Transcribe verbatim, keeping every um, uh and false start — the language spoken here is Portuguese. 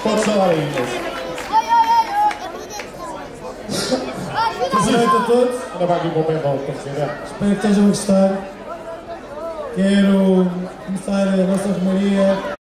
Podes falar aí, Inês. Boa noite a todos. Anda para aqui com o pé volta para receber. Espero que estejam a gostar. Quero começar a nossa romaria